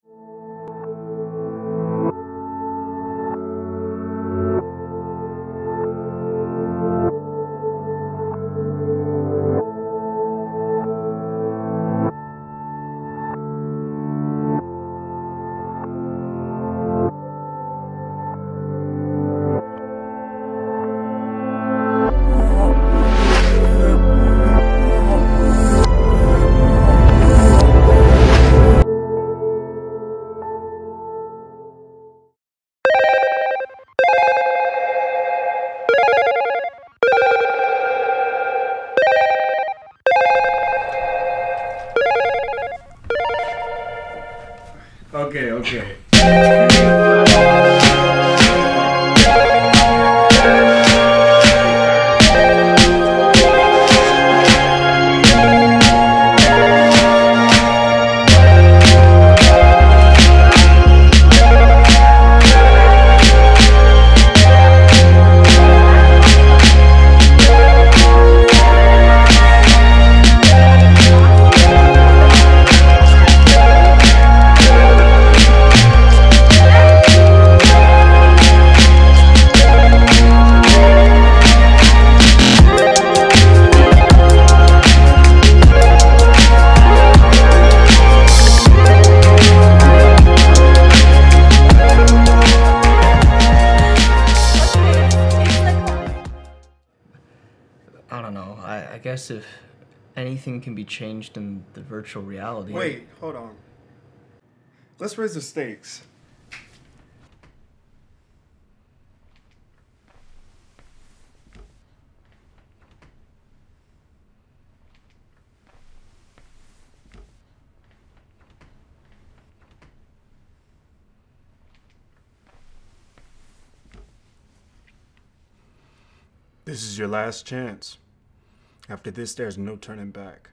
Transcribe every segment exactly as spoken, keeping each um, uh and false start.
Okay, okay. I don't know. I, I guess if anything can be changed in the virtual reality... Wait, hold on. Let's raise the stakes. This is your last chance. After this, there's no turning back.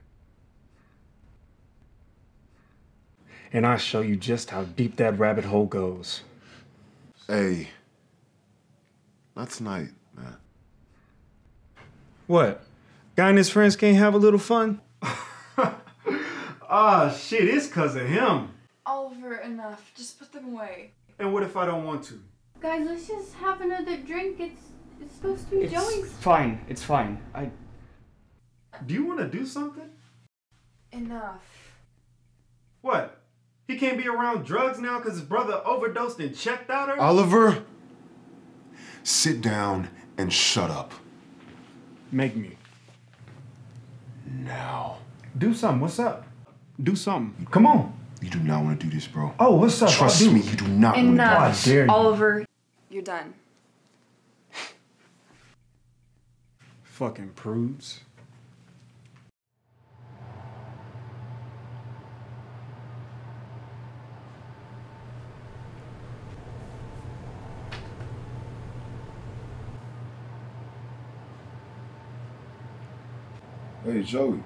And I'll show you just how deep that rabbit hole goes. Hey, not tonight, man. What? Guy and his friends can't have a little fun? Ah, shit, it's cause of him. Oliver, enough. Just put them away. And what if I don't want to? Guys, let's just have another drink. It's it's supposed to be It's Joey's. fine. It's fine. I... Do you want to do something? Enough. What? He can't be around drugs now because his brother overdosed and checked out her? Oliver, sit down and shut up. Make me. Now. Do something. What's up? Do something. Come on. You do not want to do this, bro. Oh, what's up? Trust I'll do me, it. you do not want to do Enough. this. I dare you. Oliver, you're done. Fucking prudes. Hey, Joey.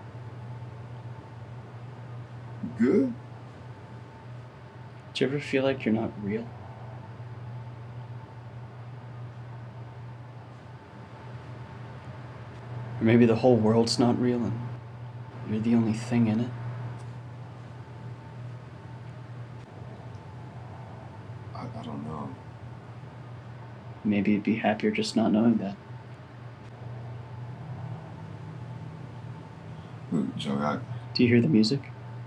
You good? Do you ever feel like you're not real? Or maybe the whole world's not real and you're the only thing in it? I, I don't know. Maybe you'd be happier just not knowing that. Look, Joey, I... Do you hear the music?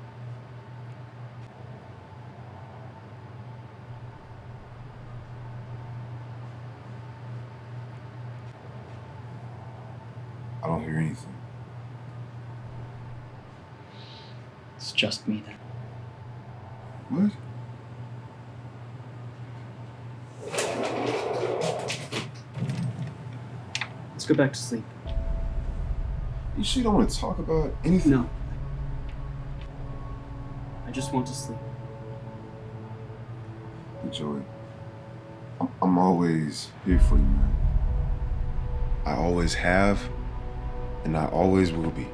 I don't hear anything. It's just me then. What? Let's go back to sleep. You sure you don't want to talk about anything? No. I just want to sleep. Hey, Joey, I'm, I'm always here for you, man. I always have, and I always will be.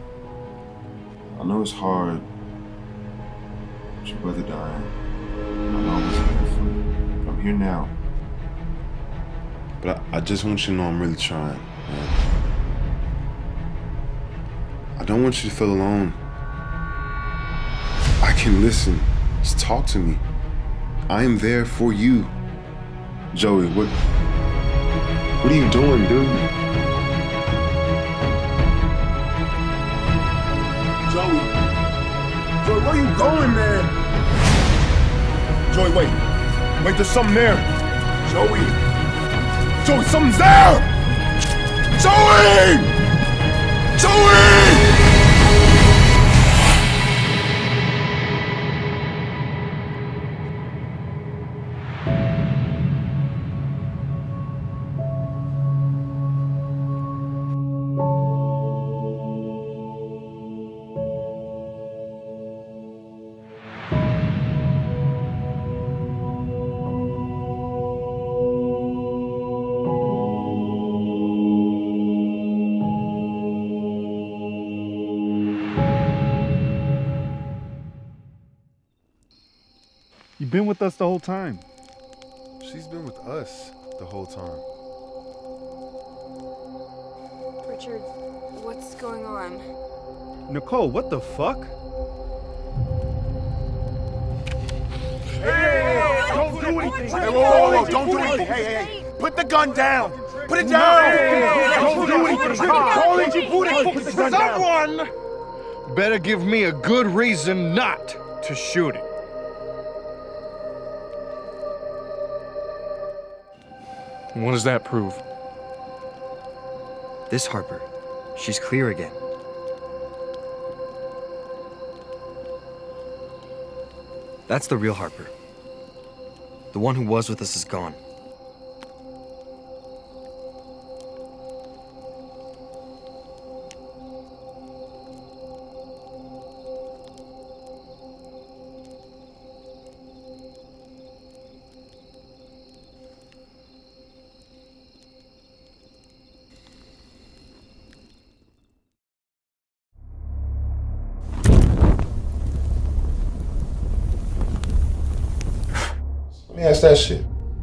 I know it's hard with your brother dying, and I'm always here for you. But I'm here now. But I, I just want you to know I'm really trying, man. I don't want you to feel alone. I can listen Just talk to me. I am there for you. Joey, what what are you doing, dude? Joey. Joey, where are you going, man? Joey, wait. Wait, there's something there. Joey. Joey, something's there! Joey! Joey! You've been with us the whole time. She's been with us the whole time. Richard, what's going on? Nicole, what the fuck? Hey, don't do anything. Hey, whoa, whoa, whoa, don't do anything. Hey, hey, hey. Put the gun down. Put it down. Don't do anything. Someone better give me a good reason not to shoot it. What does that prove? This Harper, she's clear again. That's the real Harper. The one who was with us is gone. Let me ask that shit.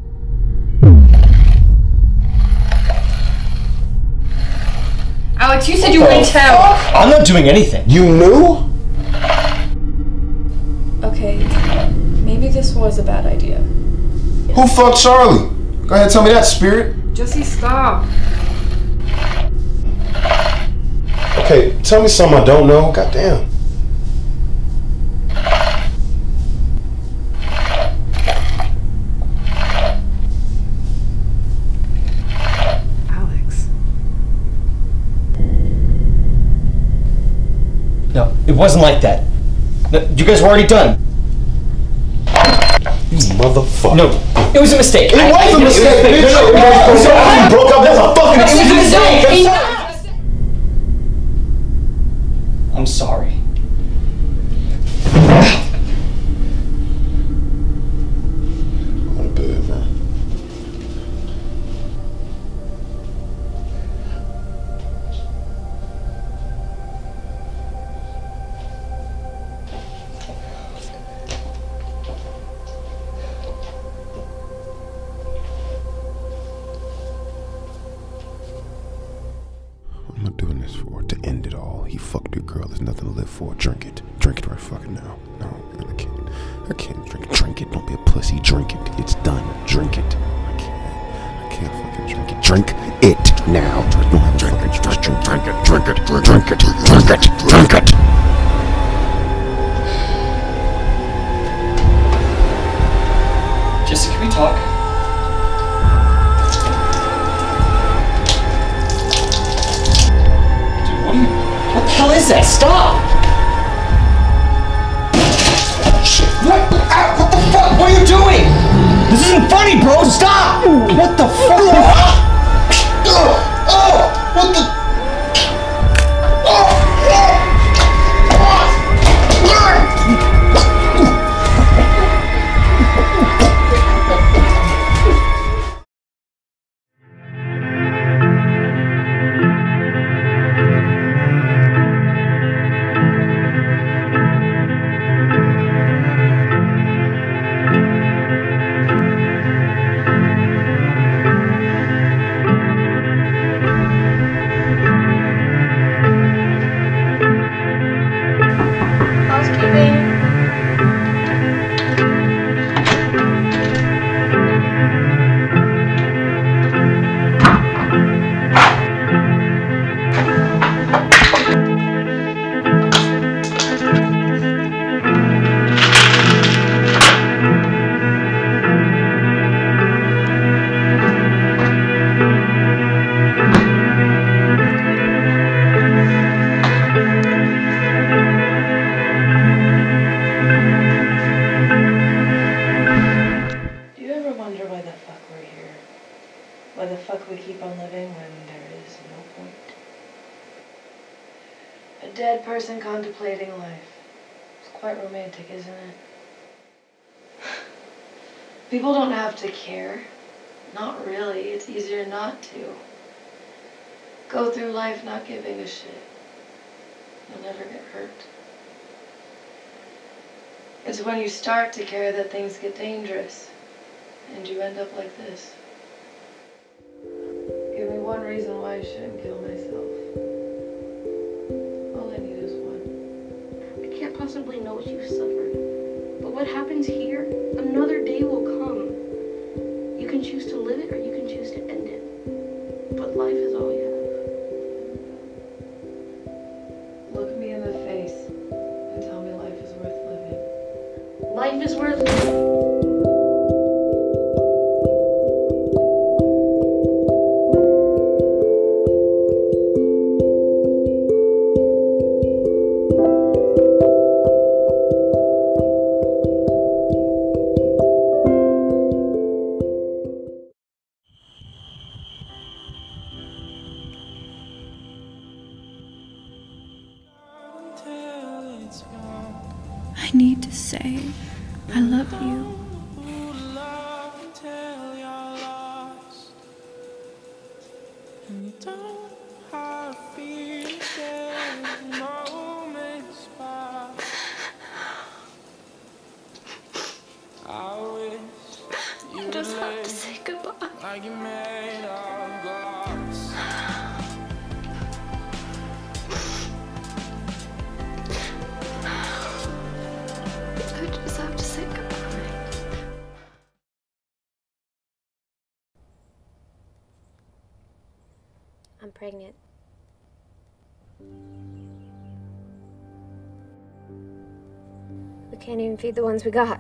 Alex, you said you wouldn't tell. I'm not doing anything. You knew? Okay, maybe this was a bad idea. Who fucked Charlie? Go ahead, tell me that, Spirit. Jesse, stop. Okay, tell me something I don't know. Goddamn. Alex. No, it wasn't like that. No, you guys were already done. You motherfucker. No, it was a mistake. It I, was I, a mistake, bitch. No, no, It was a no, mistake. You broke up. That's a fucking It was a mistake. mistake. I'm sorry. I'm in bed, man. What am I doing this for? To end it all. He fucked your girl. There's nothing to live for. Drink it. Drink it right fucking now. No, man, I can't. I can't drink it. Drink it. Don't be a pussy. Drink it. It's done. Drink it. I can't. I can't fucking drink it. Drink it now. Don't have a fucking drink, drink, drink it. Drink it. Drink it. Drink it. Drink it. Jesse, can we talk? Dude, what are you... What the hell is that? Stop! Shit. What? Ah, what the fuck? What are you doing? This isn't funny, bro! Stop! What the fuck? Oh! What the? person contemplating life. It's quite romantic, isn't it? People don't have to care. Not really. It's easier not to. Go through life not giving a shit. You'll never get hurt. It's when you start to care that things get dangerous, and you end up like this. Give me one reason why I shouldn't kill myself. All I need is one. I can't possibly know what you've suffered, but what happens here, another day will come. You can choose to live it or you can choose to end it, but life is all you have. Look me in the face and tell me life is worth living. Life is worth living. I need to say I love you. You just have to say goodbye. I just have to say goodbye. I'm pregnant. We can't even feed the ones we got.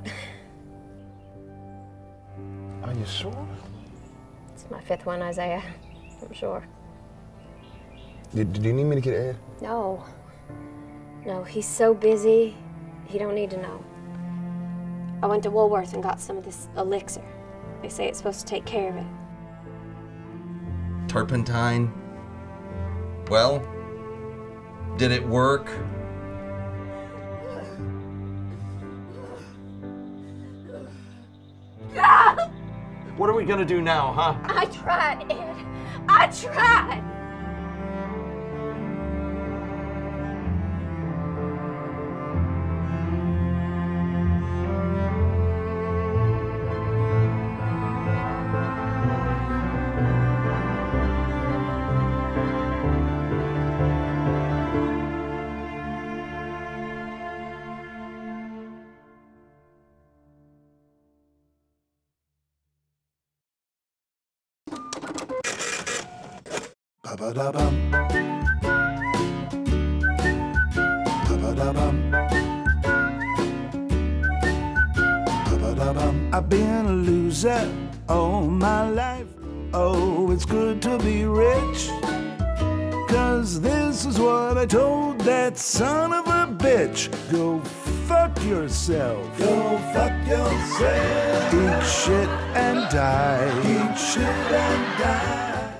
Are you sure? It's my fifth one, Isaiah. I'm sure. Did, did you need me to get Ed? No. No, he's so busy, he don't need to know. I went to Woolworth and got some of this elixir. They say it's supposed to take care of it. Turpentine. Well, did it work? What are we gonna do now, huh? I tried, Ed. I tried. Ba-ba-da-bum. Ba-ba-da-bum. Ba-ba-da-bum. I've been a loser all my life. Oh, it's good to be rich. Cause this is what I told that son of a bitch. Go fuck yourself. Go fuck yourself. Eat shit and die. Eat shit and die.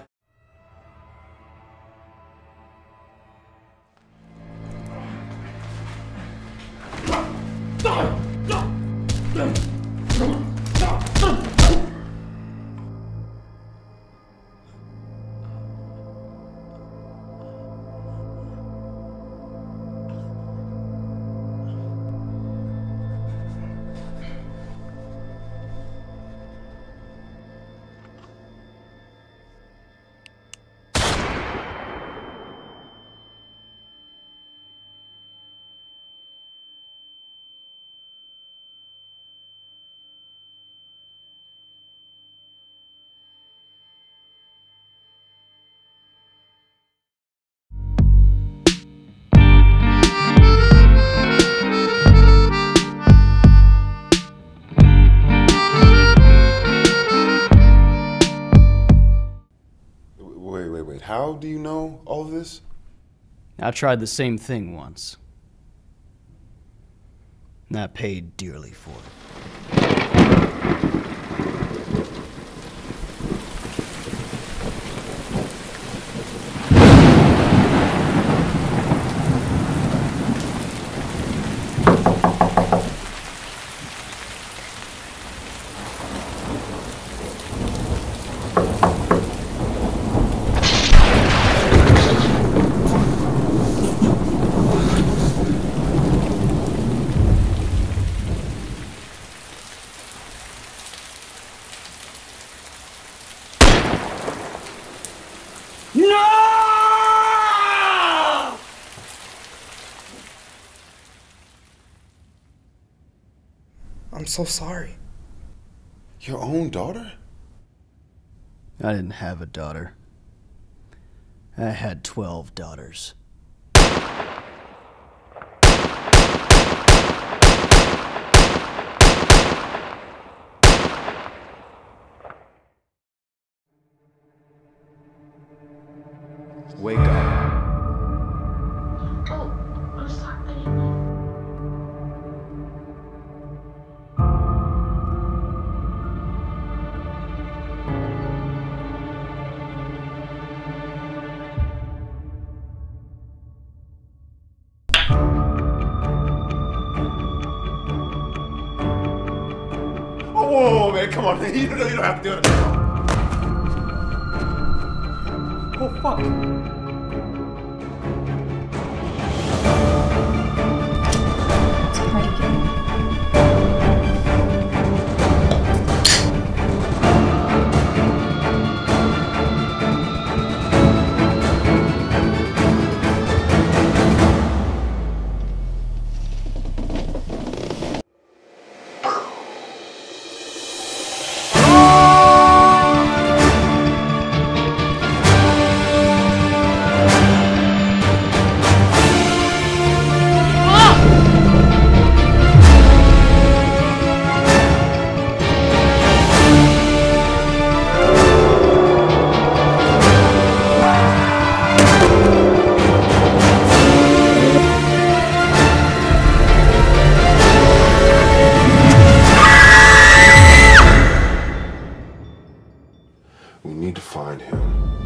How do you know all of this? I tried the same thing once. And I paid dearly for it. I'm so sorry. Your own daughter? I didn't have a daughter. I had twelve daughters. Wake up. Oh, I'm sorry. Oh, whoa, man, come on. You don't, you don't have to do it. Oh, fuck. We need to find him.